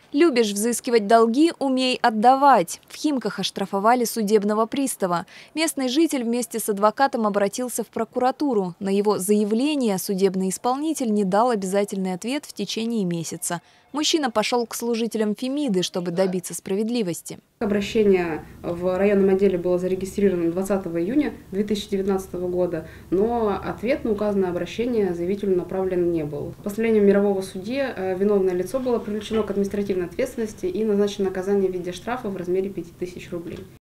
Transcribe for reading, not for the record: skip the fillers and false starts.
Любишь взыскивать долги, умей отдавать. В Химках оштрафовали судебного пристава. Местный житель вместе с адвокатом обратился в прокуратуру. На его заявление судебный исполнитель не дал обязательный ответ в течение месяца. Мужчина пошел к служителям Фемиды, чтобы добиться справедливости. Обращение в районном отделе было зарегистрировано 20 июня 2019 года, но ответ на указанное обращение заявителю направлен не был. По постановлению мирового судьи виновное лицо было привлечено к административной ответственности и назначено наказание в виде штрафа в размере 5000 рублей.